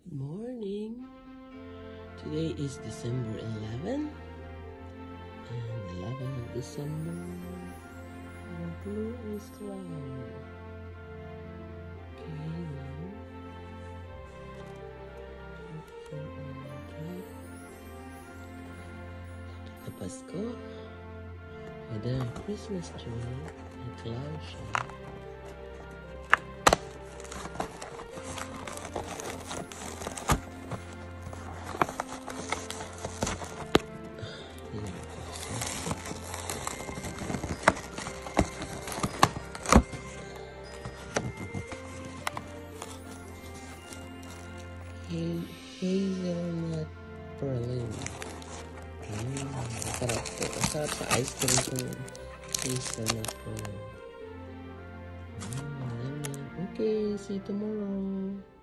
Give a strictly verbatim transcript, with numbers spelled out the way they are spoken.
Good morning. Today is December eleventh, and eleventh of December, the blue is cloud. Okay, now, the Pasko, with the Christmas tree, and cloud show. Hazelnut praline. Mm, masarap to. Masarap sa ice cream kung hazelnut praline. Mm, yum, yum. Okay, see you tomorrow.